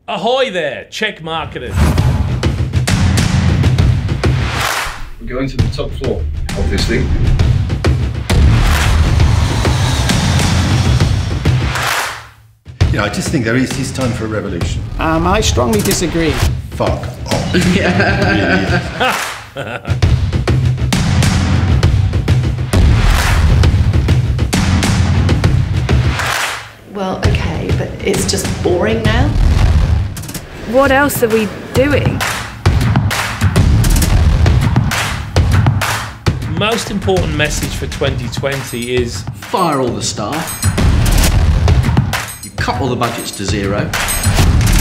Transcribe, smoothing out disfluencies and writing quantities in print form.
Ahoy there, check marketers. We're going to the top floor, obviously. Yeah, I just think it's time for a revolution. I strongly disagree. Fuck off. Well, okay, but it's just boring now. What else are we doing? Most important message for 2020 is fire all the staff. You cut all the budgets to zero.